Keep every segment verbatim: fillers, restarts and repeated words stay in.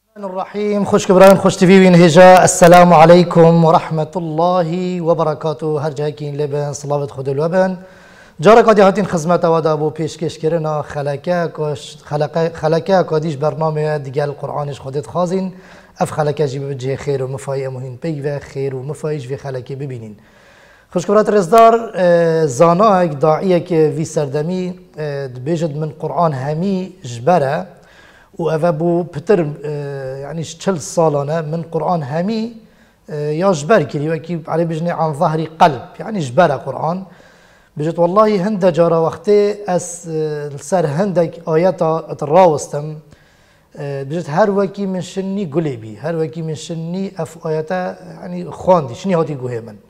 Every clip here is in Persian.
الرحیم. خوش کبران خوش تیوی وین هجا. السلام علیکم و رحمت الله و برکاته. هر جایی که این لبن صلوات خود لبن جارا کادی هاتین خدمت و دابو پیشکش کردن خلاکه کاش خلاکه خلاکه کادیش برنامه دیگر القرآنش خودت خازین اف خلاکه جیب بجه خیر و مفای مهین پی و خیر و مفایش و خلاکه ببینین. خوش کبرات رزدار زانا یک داعیه که وی سردمی بجد من قرآن همی جبره و اوه بو پتر يعني چل سالانه من قرآن همي يا جبر كري وكي علي بجني عن ظهر قلب يعني جبر قرآن بجت والله هند جارا وقتي اس سر هندك آياتا اتراوستم بجت هر وكي من شني قلبي هر وكي من شني اف آياتا يعني خواندي شني هاتي قوه من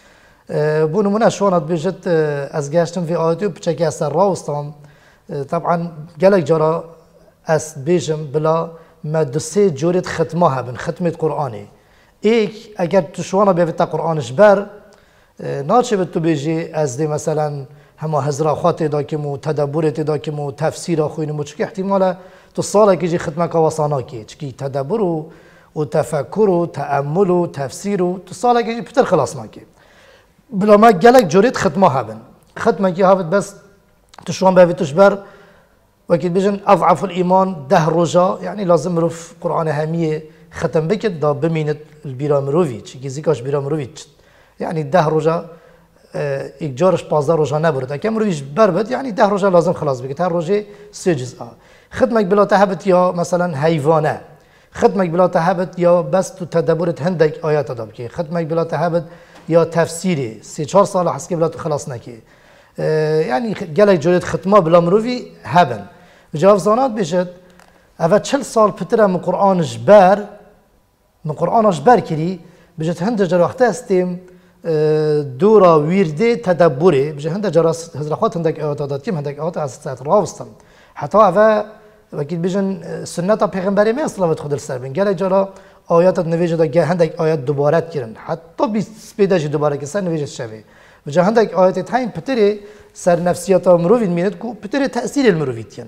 بو نمونه شوانت بجت از گشتم في آياتي بچكي اس راوستم طبعا قالك جارا اس بیجم بلا ما دو سه جورت ختمه هبن ختمه قرآنی ایک اگر تو شوانا بیفت قرآنش بر ناچه به تو بیجی از دی مثلا همه هزرا خاطی دا کمو تدبورت دا کمو تفسیر خوینمو چکی احتمالا تو ساله که جی ختمه کواسانا کی چکی تدبر و و تفکر و تأمل و تفسیر و تو ساله که جی پتر خلاص ناکی بلا ما گلک جورت ختمه هبن ختمه کی هفت بس تو شوان بیفتش بر وكيل بيجن أضعف الإيمان ده رجا يعني لازم رف قرآن همية ختم بكت دا بمينت البيرا مروفيتش كيزيكاش بيرا مروفيتش يعني ده رجا إجارش بازار رجا نبرد أكيد مروفيش بربد يعني ده رجا لازم خلاص بكت هر رجا سه جزء ختمك بلا تهبت يا مثلا حيوانه ختمك بلا تهبت يا بس تو تدبرت هندك آيات دا بكي ختمك بلا تهبت يا تفسيري سه چهار سال حسكي بلا خلاص نكي يعني جالك جوريت ختمه بلا مروفي هبن جواب زانات بيشد اول چل سال پتره من قرآن جبر من قرآن جبر كري بجد هند جر وقت استیم دورا ويرده تدبره بجد هند جر هزرخات هندك آيات داد كم هندك آيات از ساعت راوستم حتی اول وكيل بيجن سنة پیغمبری ما صلوات خود السر بین جالك جرا آيات نویجه دا هندك آيات دوباره کرن حتی بیست پیداش دوباره که سر نویجه شوه بجد هندك آيات تایم پتره سر نفسيات مروفين ميند كو پتره تأثير المروفيتين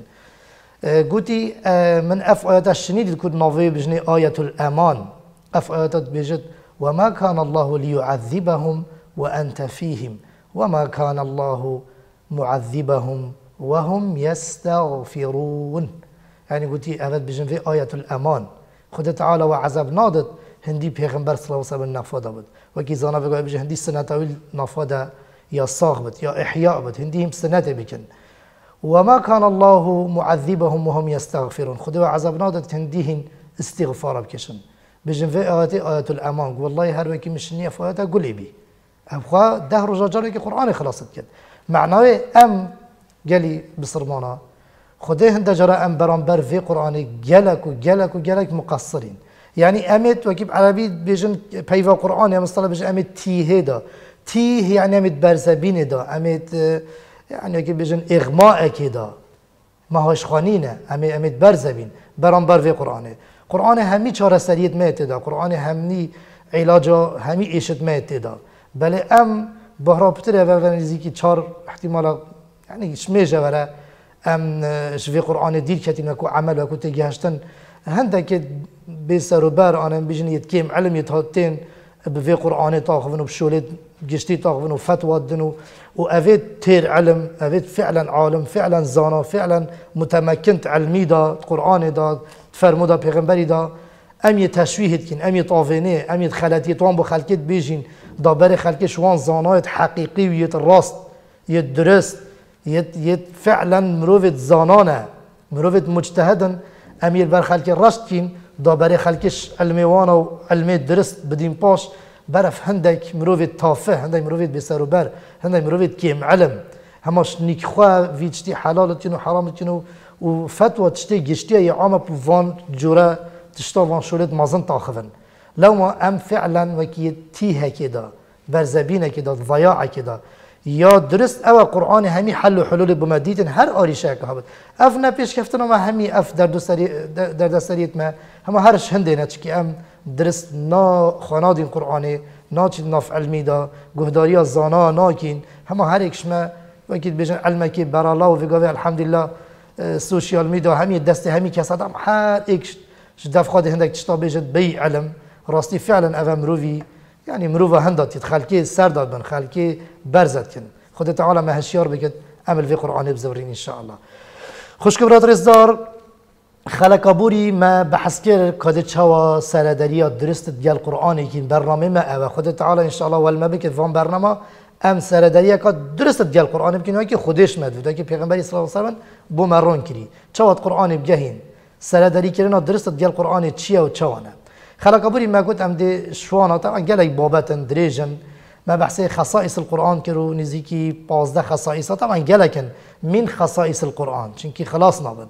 قوتي من اف آيات الشنيد الكود نوفي بجني آية الأمان اف آيات بجد وما كان الله ليعذبهم وأنت فيهم وما كان الله معذبهم وهم يستغفرون يعني قوتي أفد بجن في آية الأمان خد تعالى وعذاب نادت هندي پیغمبر صلى الله عليه وسلم نفاده بد وكي زانا بقى بجن هندي سنة طويل نفاده يا صاغبت يا إحياء بد هندي هم سنة بكن وما كان الله معذبهم وهم يستغفرون خدوا عذاب نادت هنديهن استغفار بكشن بجن في آيات آيات الأمان والله هر وكي مشنية في آياتها قولي بي أبخوا ده رجا جارك قرآن خلاصت كد معناه أم قالي بصرمانا خده هنده جرى أم برانبر في قرآن جلك وجلك وجلك مقصرين يعني أمت وكيب عربي بيجن بيفا قرآن يا مصطلح بيجن أمت تيه دا تيه يعني أمت برزبين دا أمت يعني كي بيجن إغماء كده ما هوش خانينه أمي أمي برزبين برانبر في قرآنه قرآن همي چهار سريت ما تدا قرآن همي علاجه همي إيشت ما تدا بل أم بهرا بتره وفنزي كي چهار احتمالا يعني شميجه ولا أم شفي قرآن دير كتير وكو عمل وكو تجهشتن هندك بيسرو بار أنا بيجن يتكيم علم يتهاتين بفي قرآن تاخذون بشولت جشتي تاخذون فتوى دنو وأفيد تير علم أفيد فعلا عالم فعلا زانا فعلا متمكنت علمي دا قرآن دا تفرمو دا پیغمبری دا أم يتشويه كن أم يطافينه أم يتخلاتي طوان بو خلقت بيجين دا بر خلقت شوان زانايت حقيقي ويت الراست يت درست يت يت فعلا مروفت زانانه مروفت مجتهدا أم يت بر خلقت رشت كن دا بر خلقش علمي وانا و علمي درست بدين باش برف هندك مروفت تافه هندك مروفت بسرو بر هندك مروفت كيم علم هماش نيكخوا في تشتي حلال تينو حرام تينو وفتوى تشتي جشتي يا عام بوفان جورا تشتا فان شولت مازن تاخذن لو ما ام فعلا وكي تيه كده برزبينه كده ضياع كده يا درست او قرآن همي حل وحلول بمديتن هر آري شاك هابد افنا بيش كفتنا ما همي اف در دستري در دستريت ما هما هرش هندينا تشكي ام درست نا خانادين قرآني نا چي ناف علمي دا گهداريا زانا ناكين هما هر اكش ما وكيد بيجن علمكي برا الله وفي الحمد لله سوشيال ميديا همي دست همي كسادم هر اكش جدف خود هندك تشتا بيجد بي علم راستي فعلا أفا مروفي يعني مروفا هندات خلكي سرداد بن خلكي برزت كن خود تعالى ما هشيار بكت عمل في قرآن بزورين إن شاء الله خوش كبرات رزدار خلقابوری ما بحث کرد که چوا سردریات درست دیال قرآنی که برنامه ما او خود تعالی ان شاء الله ولما بکت وان برنامه ام سردریه که درست دیال قرآن بکنه که خودش مدوده که پیغمبری صلی الله علیه و سلم بو مرون کری چوا قرآن بجهین سردری کردن درست دیال قرآن چیه و چوانه خلقابوری ما گفت ام دی شوانا طبعا گلی بابتن دریجن ما بحث خصائص القرآن کرو نزیکی پازده خصائص طبعا گلکن من خصائص القرآن چونکی خلاص نابن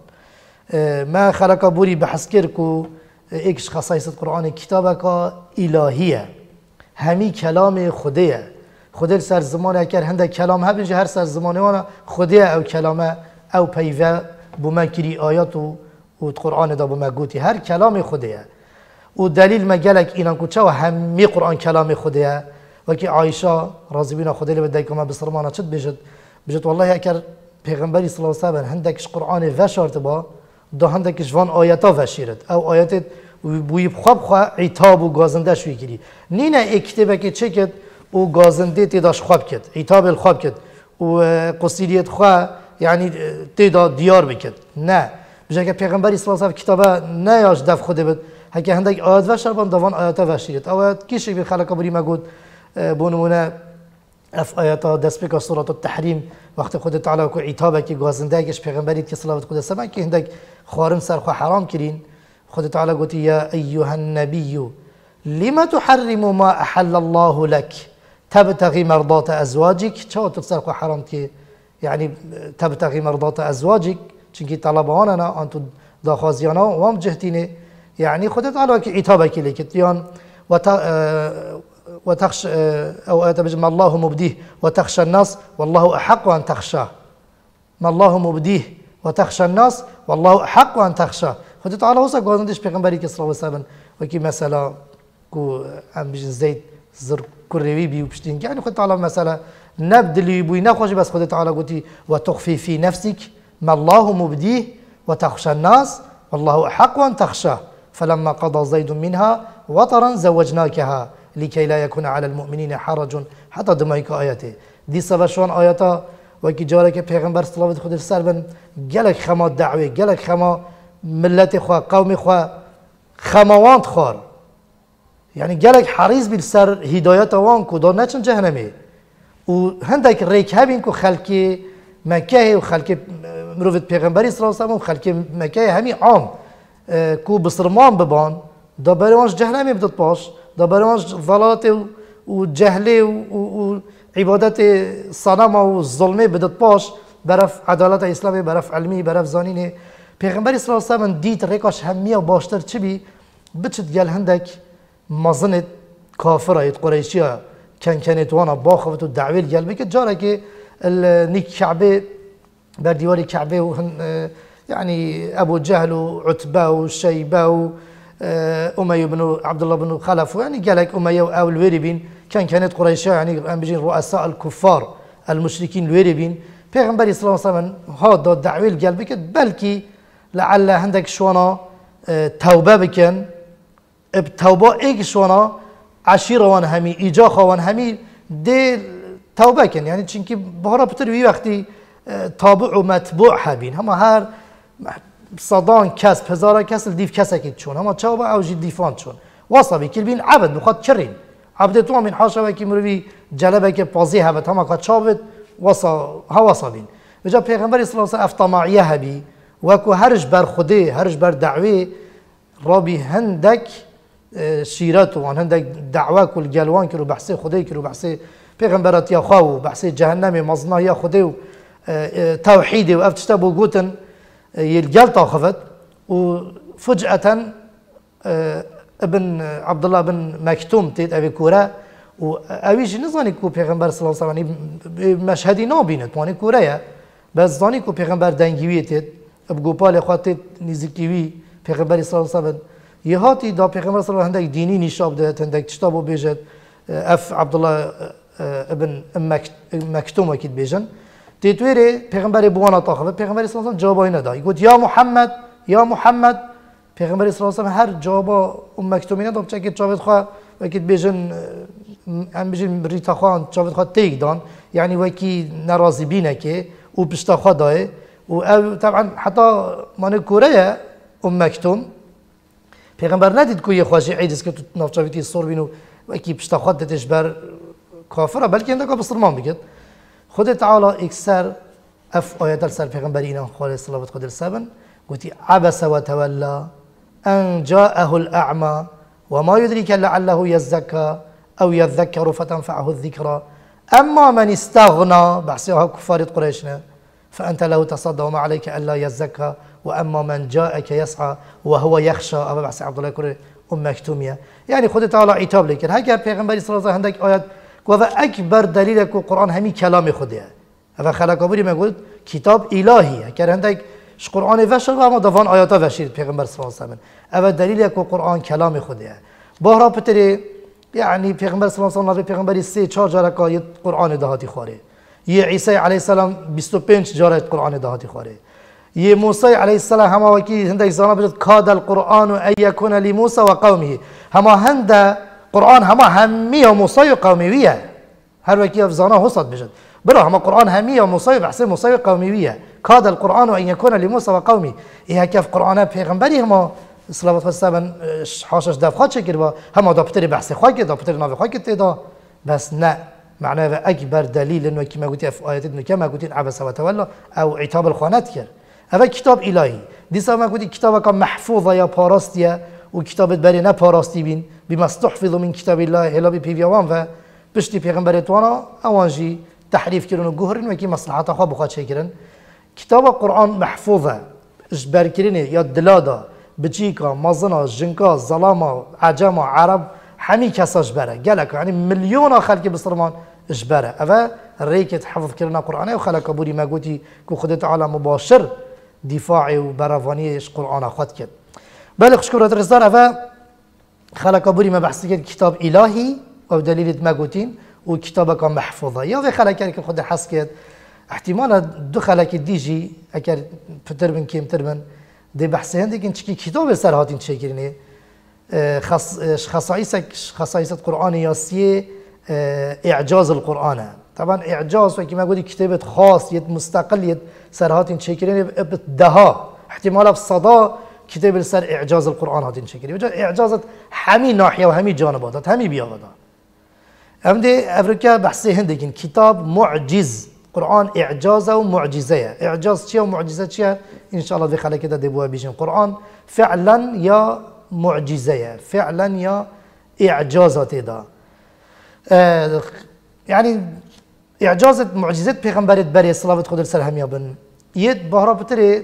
ما خلق بوري بحث كركو ايكش خصائص القرآن كتابك إلهية همي كلام خديه خدي سر زمانه كر هنده كلام هبنج هر سر زمانه وانا خديه او كلامه او بيوه بما كري آيات و القرآن دا بما قوتي هر كلام خديه ودليل ما قالك إنان كو چاو همي قرآن كلام خديه وكي عائشة رضي بنا خديه لبدايكو ما بسرمانه چد بجد بجد والله اكر پیغمبری صلی الله علیه و سلم هندکش قرآن وشارت با دا هندکش وان آیاتا وشیرد او آیات بوی خواب خواه عتاب و گازنده شوی کری نینه اکتبه که چه کد و گازنده تیداش خواب کد عتاب الخواب کد و قصیریت خواه یعنی تیدا دیار بکد نه بجه که پیغمبری صلی الله علیه و سلم کتابه نیاش دف خوده بد هکه هندک آیات وشار بان دا وان آیاتا وشیرد او آیات کیشک بی خلق بوری مگود بونمونه اف آیاتا دست بکا سورة التحریم وقت خود تعالی کو عتابه که گازنده کش پیغمبری که صلوات خود سبن که هندک خارم سر خو حرام کرین خود تعالی گوتی یا ایها النبی لما تحرم ما احل الله لك تبتغي مرضات ازواجك چه تو سر خو حرام که یعنی تبتغي مرضات ازواجك چونکی طلباننا انتو داخازیانا وام جهتینه یعنی خود تعالی که عتابه که لیکت یان و وتخشى أو ما الله مبديه وتخشى الناس والله أحق أن تخشاه ما الله مبديه وتخشى الناس والله أحق أن تخشاه خد تعالى وصل قاندش پیغمبری که صلی الله علیه و سلم وکی مثلا کو ام بجن زید زر کروی بی وبشتين يعني خد تعالى مثلا نبدلی بوی نخوش بس خد تعالى قوتي وتخفي في نفسك ما الله مبديه وتخشى الناس والله أحق أن تخشاه فلما قضى زيد منها وطرا زوجناكها لكي لا يكون على المؤمنين حرج حتى دمائك آياته دي سبشوان آياتا وكي جارك پیغمبر صلوات خود سر بن گلک خما دعوه گلک خما ملت خواه قوم خواه خماوانت خوار يعني گلک حريص بالسر هدايات وان كو دار نچن جهنمي و هندك ريك هبين كو خلق مكه و خلق مروفت پیغمبری صلى الله عليه وسلم و خلق مكه همي عام كو بسرمان ببان دا بريوانش جهنمي بدت باش دا بريوانش ضلالت و جهله و عبادت صنم و ظلمه بدت باش برف عدالت اسلامی برف علمی برف زانینه پیغمبری صلی الله علیه و سلم دید ریکاش همیه باشتر چی بی بچت گل هندک مازنت کافره قریشیه کن کنت وانا باخوت و دعویل گل بکت جاره که نیک کعبه بر دیوار کعبه و يعني ابو جهل وعتبه وشيبه و اميه بن عبد الله بن خلف يعني قال لك اميه او الويربين كان كانت قريش يعني ام بيجين رؤساء الكفار المشركين الويربين پیغمبر صلى الله عليه وسلم هذا دعوه القلب بك بلكي لعل عندك شوانا توبه بكن بتوبه ايك شوانا عشيره وان همي ايجاخ وان همي دي توبه كن يعني چونكي بهرا بتر وي وقتي تابع و متبوع هبين هما هر صدان کس هزار کس دیف کسی که چون اما چه با اوجی دیفان چون واسبی کل بین عبد بخواد کرین عبد تو من حاشا کی مروی جلبه که پازی هبت هما که چابد واسا ها واسبین وجا پیغمبر صلی الله علیه و افتماعیه هبی و کو هرج بر خوده هرج بر دعوی رابی هندک شیرت و هندک دعوا کل جلوان کرو بحث خوده کرو بحث پیغمبرات یا خو بحث جهنم مزنا یا خوده و توحید و افتشتبو گوتن يلقال طاخفت وفجأة ابن عبد الله بن مكتوم تيت أبي كورة وأبيش نزاني كو پیغمبر صلى الله عليه وسلم مشهدي نابينت واني كورة بس زاني كو پیغمبر دنگيوية تيت بقوبال اخوات تيت نزيكيوي پیغمبر صلى الله عليه وسلم يهاتي دا پیغمبر صلى الله عليه وسلم هندك ديني نشاب ده هندك تشتابو بيجد اف عبد الله ابن مكتوم اكيد بيجن تيتويري پیغمبر بوانا طاخفت پیغمبر صلى الله عليه وسلم جوابای نداد يقول يا محمد يا محمد پیغمبر صلی الله علیه و هر جوابا اون مکتومینه داد چه که جواب خو وکی بیژن ام بیژن ریتا خان جواب خو تیگ دان یعنی وکی ناراضی بینه که او پشتا خو دای و طبعا حتی من کره اون مکتوم پیغمبر ندید که یه خواجه عیدس که تو نافچاویتی سر بینو وکی پشتا خو دتش بر کافره بلکه انده که بسرمان بگید خود تعالی اکثر اف آیات السر پیغمبری اینا خاله صلوات خود السبن قلت عبس وتولى أن جاءه الأعمى وما يدريك لعله يزكى أو يذكر فتنفعه الذكرى أما من استغنى بحسها كفار قريشنا فأنت له تصدى وما عليك ألا يزكى وأما من جاءك يسعى وهو يخشى أبا بحسي عبد الله كوري أم مكتومية يعني خد تعالى عتاب لكن هكذا پیغمبری صلى الله عليه وسلم عندك آيات وهذا أكبر دليل که قرآن همي كلام خده هذا خلق أبوري ما قلت كتاب إلهي هكذا عندك ش قرآن وشر و اما دوان آیات وشید پیغمبر صلی الله علیه و اول دلیل که قرآن کلام خوده بهرا پتری یعنی پیغمبر صلی الله علیه و پیغمبری سه چهار جاره که قرآن دهاتی خوره یه عیسی علیه السلام بیست و پنج جاره قرآن دهاتی خوره یه موسی علیه السلام هما وکی هندک زانا بجد کاد القرآن ان یکون لموسی و قومه هما هند قرآن هما همی و موسی و قومه هر وکی افزانا حصد بجد برا هما قرآن همي ومصيب حسين مصيب قومية كاد القرآن أن يكون لموسى وقومي إيه كيف قرآن پیغمبری هما صلوات والسلام حاشش دفخات شكر با هما دابتري بحث خاكي دابتري نافي خاكي تيدا بس نا معناه أكبر دليل إنه كما قلت في آيات إنه كما قلت عبس وتولى أو عتاب الخانات كر هذا كتاب إلهي دي سما قلت كتابك محفوظة يا باراستيا وكتاب بري نا باراستي بين بما استحفظ من كتاب الله هلا بيبيوان و بشتي پیغمبر توانا أوانجي تحريف كرن وجهرن وكي مصلحات أخا بخات شكرن كتاب القرآن محفوظة إجبار كرني يا دلادا بتشيكا مازنا جنكا ظلامة عجمة عرب حمي كسا إجباره قالك يعني مليون خلق بصرمان إجباره أفا ريكت حفظ كرنا قرآن وخلق أبوري ما قلتي كو خدت على مباشر دفاعي وبرافاني إيش قرآن أخوات كد بل خشكورة الرزدان أفا خلق أبوري ما بحث كد كتاب إلهي أو دليل ما قلتين وكتابك محفوظة يا في خلق كان خد حس كد احتمال دو خلق ديجي اگر پتر بن كيم تربن دي بحث هندي كن چكي كتاب سر هاتين تشكرني خص خصائص خصائص القرآن ياسية اعجاز القرآن طبعا اعجاز وكما قلت كتابة خاص يد مستقل يد سر هاتين تشكرني بدها احتمال بصدا كتاب سر اعجاز القرآن هاتين تشكرني وجا اعجازت همي ناحية وهمي جانبات همي بياغدا امدي افريكا بحثي هندكين كتاب معجز قرآن اعجازه ومعجزه اعجاز شيء ومعجزه شيء ان شاء الله في خلق كده دبوها بيجين قرآن فعلا يا معجزه فعلا يا اعجازات ده آه يعني اعجازت معجزات پیغمبرت بري صلوات خود السلام يا بن يد بهرا بتري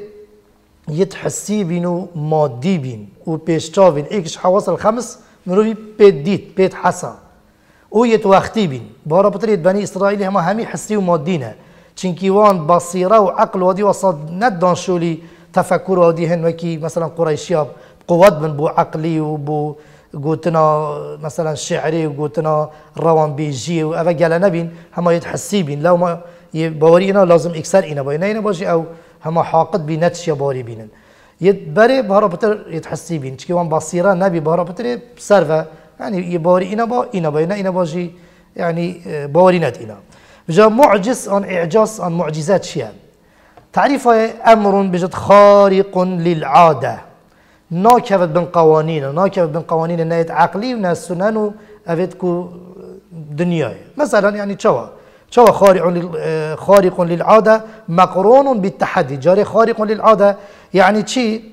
يتحسي بينو مادي بين وبيشتاوين ايكش حواس الخمس مروي بيت ديت بيت حسا او یت وقتی بین بارا بطريد بني اسرائيل هما همي حسي ومادينه چنكي وان بصيره وعقل ودي وصد ندان شولي تفكر ودي هن وكي مثلا قريشياب قوات من بو عقلي وبو قوتنا مثلا شعري وقوتنا روان بيجي وأفا قال نبين هما يتحسي بين لو ما باورينا لازم اكسر اينا باينا اينا باشي او هما حاقد بنتش يا باري بينن يتبري بارا بطر يتحسي بين چكي وان بصيره نبي بارا بطري بسرفه يعني يباري إنا با إنا با إنا إنا باجي يعني بارينات إنا بجا معجز عن إعجاز عن معجزات شيء تعريفه أمر بجد خارق للعادة ناكفت بين قوانين ناكفت بين قوانين النايت عقلي وناس سنن أفتكو دنياي مثلا يعني شوا شوا خارق خارق للعادة مقرون بالتحدي جاري خارق للعادة يعني شيء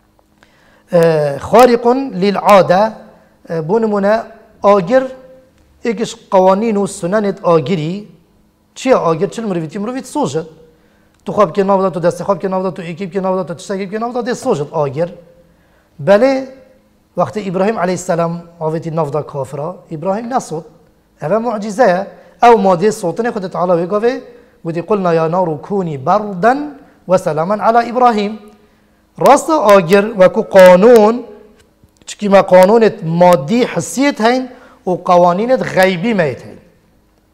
خارق للعادة بونمونه آگر یکیش قوانین و سننت آگری چیه آگر چه مرویتی مرویت سوجد تو خواب که نابود تو دست خواب که نابود تو اکیب که نابود تو تشتگیب که نابود دست سوجد آگر بله وقت ابراهیم علیه السلام آویتی نافدا کافرا ابراهیم نسود هذا معجزه او ماده صوتنی خود تعالی بگوه بودی قلنا یا نار کونی بردا و سلاما علی ابراهیم راست آگر وکو قانون چکی ما قانونت مادی حسیت هین و قوانینت غیبی میت هین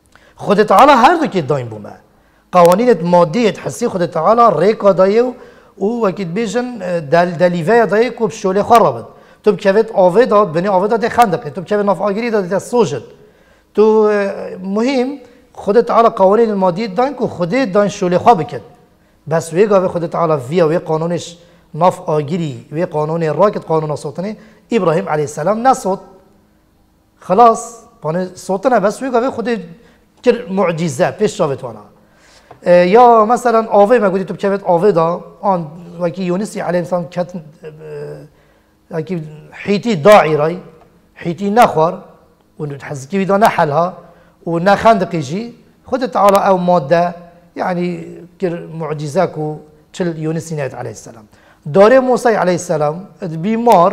خود تعالی هر دو که دایم بومه قوانینت مادیت حسی خود تعالی ریکا دایه او وقتی بیشن دل دلیوه دای کوب شوله خرابد تو بکویت آوه داد بنی آوه داد خندقه تو بکویت ناف آگری داد تا سوجد تو مهم خودت تعالی قوانین المادی دان کو خودت دان شوله خواب بکد بس ویگا خودت تعالی ویا و قانونش ناف آگری و قانون راکت قانون صوتنه ابراهیم علیه السلام نصوت خلاص پانه صوتنه بس ویگا خود کر معجزه پیش شاوت وانا یا مثلا آوه ما گودی تو بکویت آوه دا آن وکی یونسی علیه السلام کت وکی حیتی داعی رای حیتی نخوار و حزکی ویدا نحلها و نخندقی جی خود تعالی او ماده يعني كر معجزاكو تل يونس نهاية عليه السلام داري موسى عليه السلام بيمار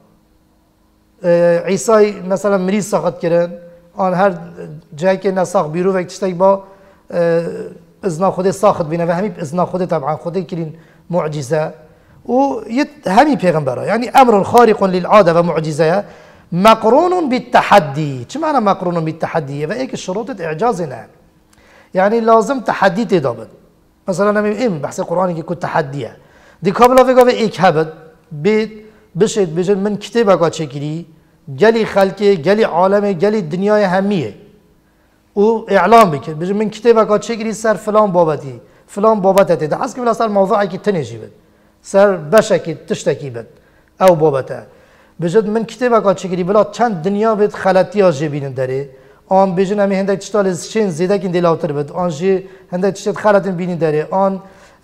عيسى مثلا مريض ساخت كرن آن هر جایی که نساخ بیرو وقت تشتاق با ازنا خود ساخت بینه و همی ازنا خود طبعا خود کلین معجزه و يت همي پیغمبره يعني امر خارق للعاده ومعجزه مقرون بالتحدي چه معنى مقرون بالتحدي و ایک شروط اعجاز نه يعني لازم تحدي تدابد مثلا نمی ام بحث قرآنی که کد تحدیه دی کابلا وگا و ایک هبد بید بشید بجن من کتابه کا چکری گلی خلقه گلی عالمه گلی دنیای همیه و اعلام بکرد بجن من کتابه کا چکری سر فلان بابتی فلان بابته ده حس که بلا سر موضوعی که تنجی بد سر بشکی تشتکی بد او بابته بجد من کتابه کا چکری بلا چند دنیا بد خلطی ها جبین داره آن بیشتر همی هندک چطور شین زیده کن دلاتر بد آن جی هندک چطور خالتن بینی داره آن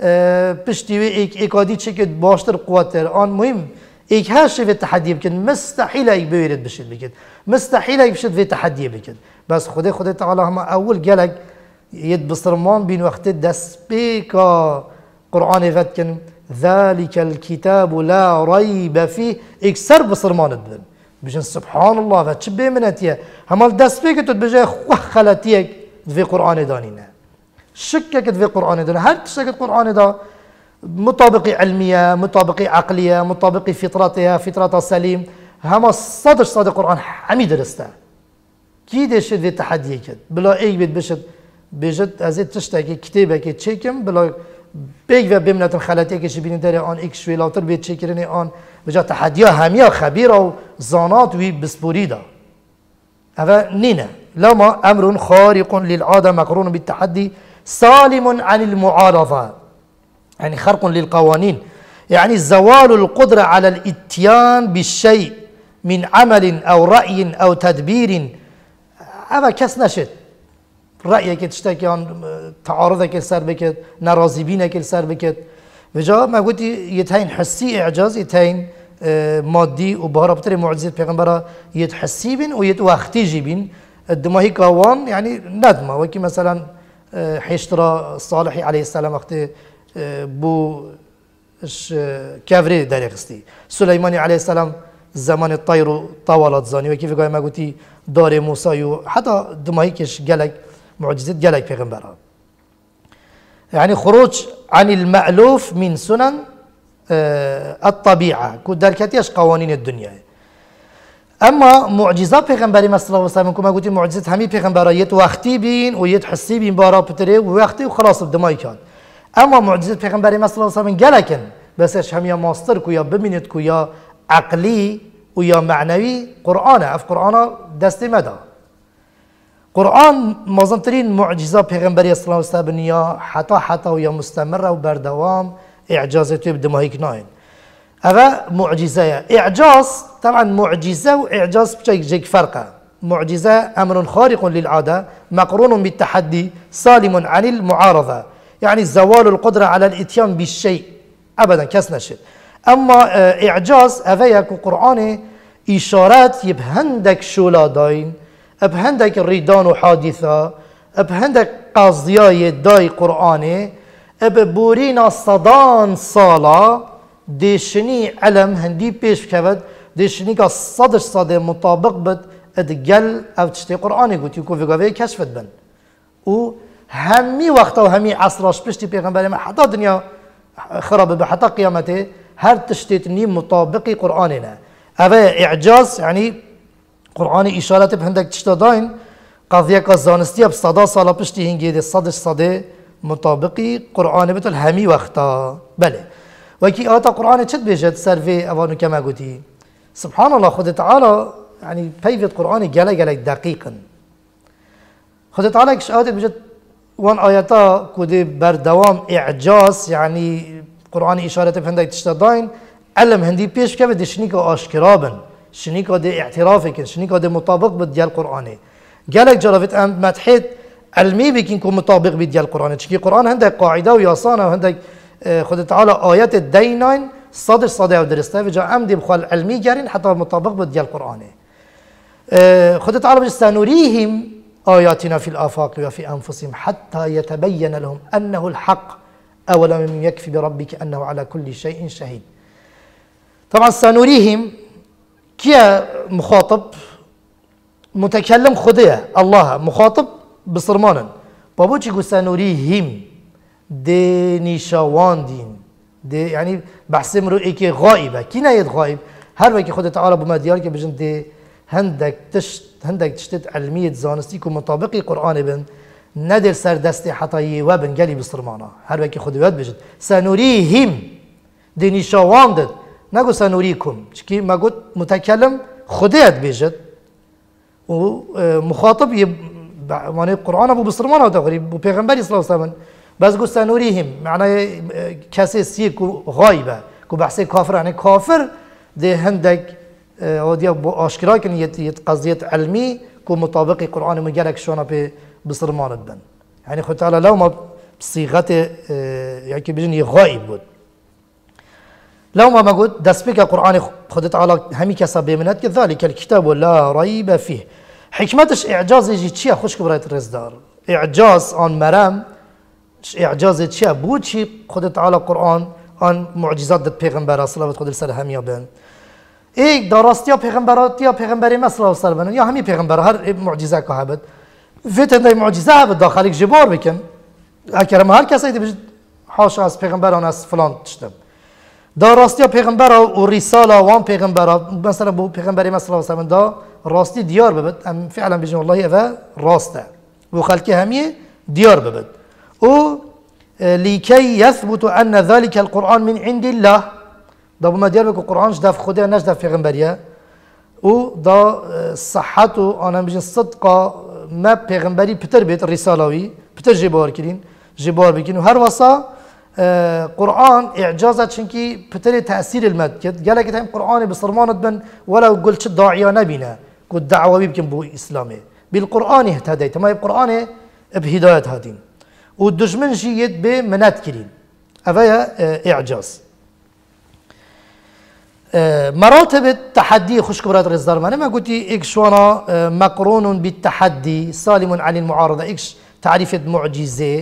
پشتی و ایک ایکادی چکت باشتر قوتر آن مهم ایک هر شی و تحدی بکن مستحیل ایک بیرد بشید بکن مستحیل ایک بشید و تحدی بکن بس خدا خدا تعالی هم اول جلگ ید بصرمان بین وقت دست بیکا قرآن فت کن ذلك الكتاب لا ريب فيه اكسر بصرمان بدن بجن سبحان الله و چه بمنتیه همال دست بگید بجای خواه خلطیه في قرآن دانینا شکه که في قرآن دانینا هر شکه قرآن دا مطابق علمية مطابق عقلية مطابق فطرتها فطرتها سليم هما صدر صدر قرآن همي درسته كي دشت في تحدي كد بلا اي بيت بشت بجد ازيد تشتكي كتابه كي تشيكم بلا بيج و بمنت الخلاتيه كي شبيني داري ان اكس شوي لاتر بيت تشيكرني ان بجا تحديها هميا خبيره وزانات وي بسبوريدا هذا نينا لما امر خارق للعاده مقرون بالتحدي سالم عن المعارضه يعني خرق للقوانين يعني زوال القدره على الاتيان بالشيء من عمل او راي او تدبير هذا كس نشد رأيك تشتكي عن تعارضك السر بكت نرازي بينك السر بكت وجا ما قلت يتهين حسي إعجاز يتهين مادي وبهرة بتري معجزة پیغمبرا يتحسي بين ويتوختي جيبين الدماهي كوان يعني ندمة وكي مثلا حيشترى صالحي عليه السلام وقت بو كافري داري خستي سليماني عليه السلام زمان الطير طولت زاني وكيف قال ما قلتي دار موسى حتى دماهي كش جلك معجزة جلك پیغمبرها يعني خروج عن المألوف من سنن الطبيعة كدر كتيش قوانين الدنيا اما معجزات پیغمبری صلی الله علیه و سلم كما قلت معجزات همي پیغمبرها يت وقتی بین و يت حسی بین بارا بتره و وقتی و خلاص دماغی کن اما معجزات پیغمبری صلی الله علیه و سلم جلكن بسش هم يا ماستر كو يا بمنت كو يا عقلي ويا معنوي قرآن اف قرآن دست مدا قرآن مازنترين معجزة پیغمبری صلی الله علیه و سلم يا حتى حتى ويا مستمرة وبردوام اعجازته بدماهيك ناين هذا معجزة اعجاز طبعا معجزة واعجاز بشيء جيك فرقه معجزة امر خارق للعادة مقرون بالتحدي سالم عن المعارضة يعني زوال القدرة على الاتيان بالشيء ابدا كسنا شيء اما اعجاز هذا يكو قرآن اشارات يبهندك شولا داين بهندك ريدان وحادثة بهندك قضية داي قرآني ببورينا صدان صالة ديشني علم هندي بيش كبد ديشني كصدر صدى مطابق بد ادقل او تشتي قرآني قلت يكون في قوي كشفت بن و همي وقتا و همي عصراش بشتي بيغنبالي ما حتى دنيا خراب بحتى قيامته هر تشتيتني مطابقي قرآننا هذا إعجاز يعني قرآن إشارات بهندك تشتداين قضية كزانستية بصدا صالة بشتي هنجي دي صدش صدي مطابقي قرآن بتل همي وقتا بله وكي آتا قرآن چت بيجت سرفي أوانو كما قلتي سبحان الله خد تعالى يعني بيفت قرآن جلا جلا دقيقا خد تعالى كش آتا بيجت وان آياتا كده بردوام إعجاز يعني قرآن إشارة بهندك تشتدين علم هندي بيش كيف دشنيكا أشكرابن شنيكا دي اعترافك شنيكا دي مطابق بديال القرآن جالك جرافت أم متحيت علمي بكين كون مطابق بديال القرآن تشكي القرآن عندك قاعدة وياسانة وعندك خد تعالى آيات الدينين صدر صدر ودرسته وجا أمدي بخال علمي جارين حتى مطابق بديال القرآن خد تعالى بجستانوريهم آياتنا في الآفاق وفي أنفسهم حتى يتبين لهم أنه الحق أولم يكفي بربك أنه على كل شيء شهيد. طبعا سنريهم كيا مخاطب متكلم خديه الله مخاطب بصرمانا بابوش يقول سنريهم دي نيشاوان دين دي يعني بحسم رؤيك غائبة كي نايد غائب هر وكي خد تعالى بما ديالك بجن دي هندك تشت هندك تشتت علمية زانستي كو مطابقي قرآن بن ندر سر دستي حتى يوابن قالي بصرمانا هر وكي خد يواد بجن سنريهم دي نيشاوان دد نقول سنريكم شكي ما قلت متكلم خديت بيجت ومخاطب يب معناه القرآن أبو بصرمانه تقريبا وبيغمبري صلى الله عليه وسلم بس قلت سنريهم معناه كاسي سير كو غايبة كو بحسي كافر يعني كافر ده هندك ودي أشكرا كن يتقضية علمي كو مطابق القرآن مجالك شونا بصرمانه بن يعني خد تعالى لو ما بصيغته يعني بيجني غايب بود لو ما قلت دسبك القرآن خد تعالى همي كسب بمنات كذلك الكتاب لا ريب فيه حكمتش إعجاز يجي تشيا خوش كبرات الرزدار إعجاز عن مرام إعجاز تشيا بود شي خد تعالى القرآن عن معجزات دت پیغمبر صلى الله عليه وسلم همي بين إيه دراستيا پیغمبرات يا پیغمبري ما صلى الله عليه وسلم يا همي پیغمبر هر معجزة كهبت فيت هندي معجزة هبت داخلك جبار بكن أكرم هر كسي تبج حاشا از پیغمبران از فلان تشتم دا راستی پیغمبر و رساله وان پیغمبر مثلا بو پیغمبری مثلا وسلم دا راستی دیار ببد ام فعلا بيجي والله اذا راسته وخلقه هميه دیار ببد و لكي يثبت ان ذلك القرآن من عند الله دا بما ديار بك القرآن جدف خده نجدف پیغمبريه و دا صحته انا بيجي صدقه ما پیغمبری پتر بيت رسالوي پتر جبار كرين جبار بكين و هر وصا قرآن إعجازات شنكي بتري تأثير المد قال لك قرآن بصرمانة بن ولو قلت داعية نبينا قلت دعوة بيمكن بو إسلامي بالقرآن اهتديت ما بالقرآن بهداية هادين والدجمن جيد بمنات كريم أفيا إعجاز مراتب التحدي خش كبرات الرزدار ما قلت إكش وانا مقرون بالتحدي سالم عن المعارضة إكش تعريف معجزة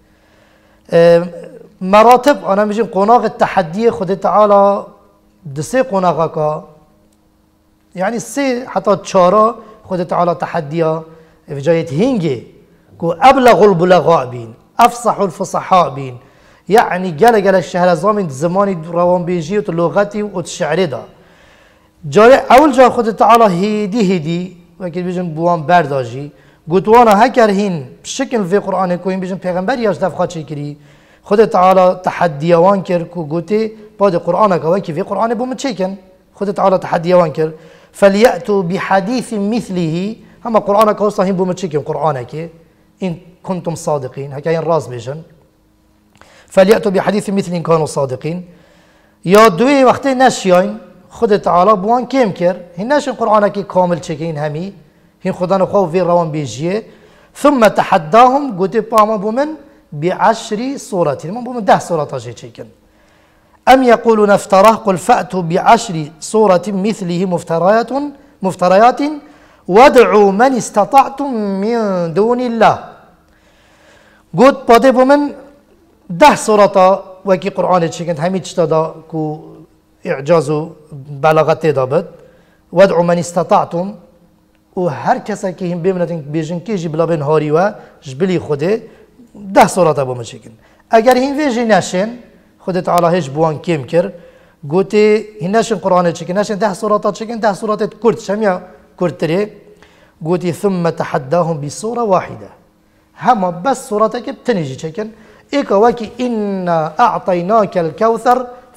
مراتب أنا مجيب قناغ التحدي خد تعالى دسي قناغك يعني السي حتى تشارة خد تعالى تحديا في جاية هنجي كو أبلغ البلغاء بين أفصح الفصحاء بين يعني قال قال الشهر زمان زماني روان بيجي وتلغتي وتشعري دا جاري أول جا خد تعالى هيدي هيدي وكيل بيجن بوان برداجي قلت وانا هكر هين بشكل في قرآن كوين بيجن پیغمبر ياش دفخة شكري خد تعالى تحدي وانكر كو قلتي بعد قرآن كواكي في قرآن بوم تشيكن خد تعالى تحدي وانكر فليأتوا بحديث مثله هم قرآن كوصاهم بوم تشيكن قرآنك إن كنتم صادقين هكاين راس بيجن فليأتوا بحديث مثل إن كانوا صادقين يا دوي وقتي ناشيين خد تعالى بوان كيمكر هناش القرآن كي كامل تشيكين همي هن خدان خو في روان بيجيه ثم تحداهم قلت باما بومن بعشر صورات من بومن ده صورة تجي تشيكن أم يقولون افتراه قل فأتوا بعشر صورة مثله مفتريات مفتريات وادعوا من استطعتم من دون الله قلت بادي بومن ده صورة وكي قرآن تشيكن همي تشتدا كو إعجاز بلاغته دابد وادعوا من استطعتم و هر کسی که هم ببینن بیشتر کیجی بلا بین هاری و جبلی خوده ده صورت با مشکن اگر این ویژی نشین خود تعالی هیچ بوان کم کرد گوته این نشین قرآن چکن نشین ده صورت چکن ده صورت کرد شمیا کرد تری گوته ثم تحداهم بصورة واحدة هما بس صورتك بتنجي چکن ایک وکی إنا أعطيناك الكوثر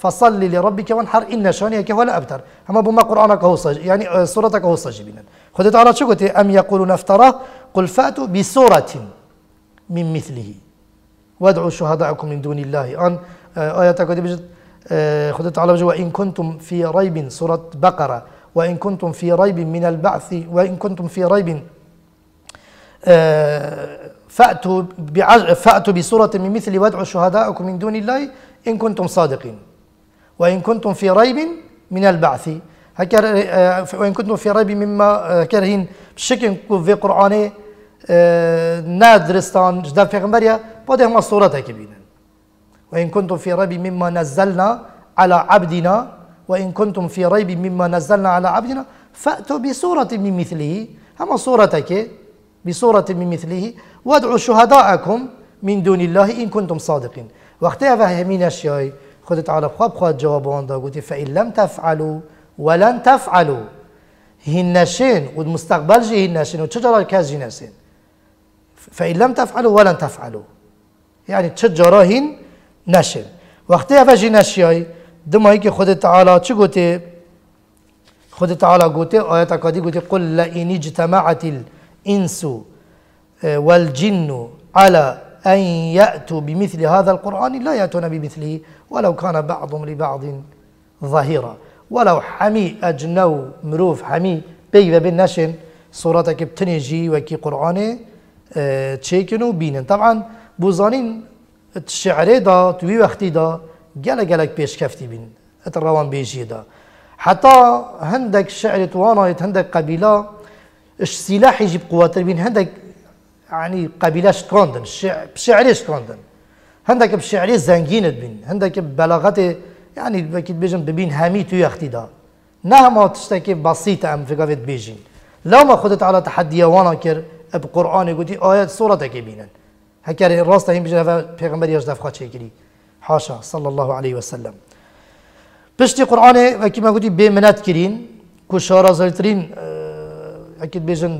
فصل لربك وانحر إن شانئك هو الأبتر. أما بما قرآنك هو صج يعني سورتك هو صجبين. خذ تعالى شو قلت أم يقولون افتراه قل فأتوا بسورة من مثله وادعوا شهداءكم من دون الله. أن آياتك بجد خذ تعالى بجد وإن كنتم في ريب سورة بقرة وإن كنتم في ريب من البعث وإن كنتم في ريب فأتوا فأتوا بسورة من مثل وادعوا شهداءكم من دون الله إن كنتم صادقين وإن كنتم في ريب من البعث هكذا وإن كنتم في ريب مما هكذا بشكل في قرآن نادرستان جدا پیغمبريا بعده ما سورة كبيرة وإن كنتم في ريب مما نزلنا على عبدنا وإن كنتم في ريب مما نزلنا على عبدنا فأتوا بسورة من مثله هما سورتك بسورة من مثله وادعوا شهداءكم من دون الله إن كنتم صادقين. وقتها فهمين أشياء خذ تعالى خواب خواد جوابان دا قلت فإن لم تفعلوا ولن تفعلوا هنشين والمستقبل جي هنشين وتشجر الكاز جي نسين فإن لم تفعلوا ولن تفعلوا يعني تشجر هن نشين. وقتها فجي نشياء دم هيك خذ تعالى شو قلت خذ تعالى قلت آيات قدي قلت قل لئن اجتمعت الإنس والجن على أن يأتوا بمثل هذا القرآن لا يأتون بمثله ولو كان بعضهم لبعض ظهيرا. ولو حمي أجنو مروف حمي بيغ بالنشن صورتك بتنجي وكي قرآن اه تشيكنو بينن. طبعا بوزانين الشعر دا توي وقتي دا جالك جالك بيش كفتي بين اتروان بيجي دا حتى هندك شعر توانايت هندك قبيلة السلاح يجيب قوات بين هندك يعني قبيلة شكاندن بشعري شكاندن هندك بشعري زنجين بين هندك ببلاغات يعني بكيت بيجن ببين هامي توي اختي دا نهما تشتكي بسيطة ام في قفت بيجين لو ما خدت على تحدي وانا كر بقرآن قلتي آيات صورتك بينن هكذا الراس تهين بيجن پیغمبر يجدف خواهد شكري حاشا صلى الله عليه وسلم. بشتي قرآن وكما قلتي بمنات كرين كشارة زلترين اكيد بيجن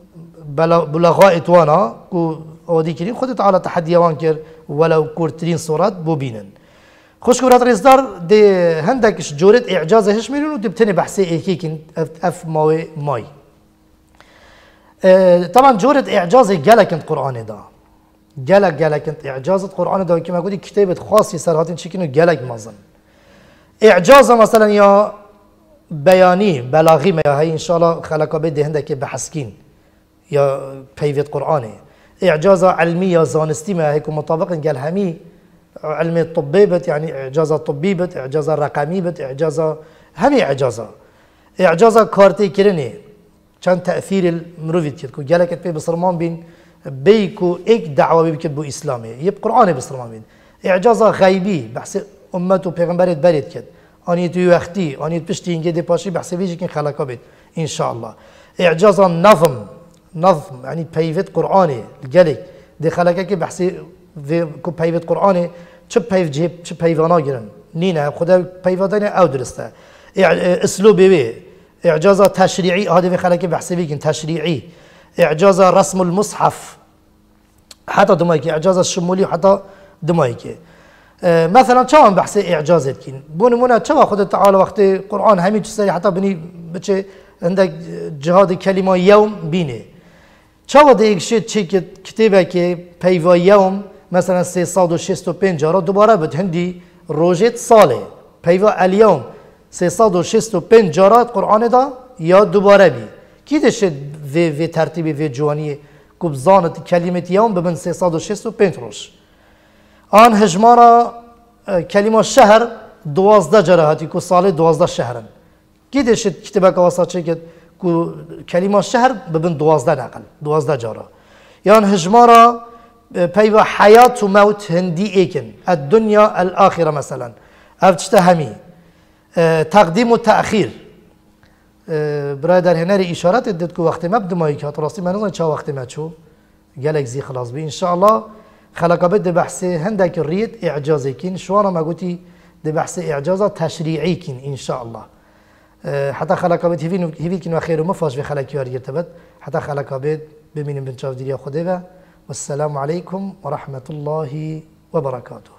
بلغاء اتوانا كو اودي كرين خدت على تحدي وان كر ولو كورترين صورات بو بينن. خوش كورات ريزدار دي هندك جورة اعجاز هش ميلون ودي بتني بحثي ايكيكين اف ماوي ماي اه طبعا جورة اعجاز جالك انت قرآن دا جالك جالك انت اعجاز قرآن دا كما قلت كتابة خاصة سرهاتين شكينو جالك مازن اعجاز مثلا يا بياني بلاغي ما هي ان شاء الله خلقا بدي هندك بحسكين يا بيفيت قرآني اعجاز علمية زانستي ما هيك مطابق قال همي علم الطبيبة يعني اعجاز طبيبة اعجاز رقميبة اعجاز همي اعجازا اعجاز كارتي كرني كان تأثير المروفيت كو جالك بي بصرمان بين بيكو ايك دعوة بيكت بو اسلامي يب قرآني بصرمان بين اعجاز غيبي بحث امته پیغمبرت بريد كد اني تو وقتي اني بشتي انجي دي باشي بحث بيجي كن خلقا بيت ان شاء الله. اعجاز النظم نظم يعني بيفت قرآني جالك دي خلقا كي بحث في كو بيفت قرآني چه بيف جيب چه بيفانا جرن نينا خدا بيفاتنا او درسته اسلوبي بي اعجاز تشريعي هذا في خلقا بحث بيكن تشريعي اعجاز رسم المصحف حتى دمايكي اعجاز الشمولي حتى دمايكي اه مثلا چاوان بحث اعجازت كين بونمونا چوا خود تعالى وقت قرآن همي تسري حتى بني بچه عندك جهاد كلمة يوم بينه چوا ديك شيء چه كتابه كي بيوا يوم مثلا سيصد وشست وپنج را دوباره بد هندي روجت صالح بيوا اليوم سيصد وشست وپنج را قرآن دا یا دوباره بي كي دشت في في ترتيب في جواني كبزانت كلمة يوم ببن سيصد وشست وپنج روش آن هجمارا كلمة شهر دوازده جراهاتي كو صالح دوازده شهرن كي دشت كتابك واسطة شكت كو كلمة شهر ببن دوازده نقل دوازده جارا يعني هجمارا بيوا حياة وموت هندي ايكن الدنيا الآخرة مثلا افتشتهمي اه تقديم وتأخير اه برادر هنري اشارات ادت كو وقت ما بدمايي كات راسي ما نظن چا وقت ما شو قالك زي خلاص بي ان شاء الله خلقا بد بحثي هندك الريد اعجازي كين شوانا ما قلتي دي بحثي اعجازة تشريعي كين ان شاء الله اه حتى خلقا بد هيفين هيفين كين وخير ومفاش في خلق يار يرتبت حتى خلقا بد بمين بنشاف ديريا خديبه والسلام عليكم ورحمة الله وبركاته.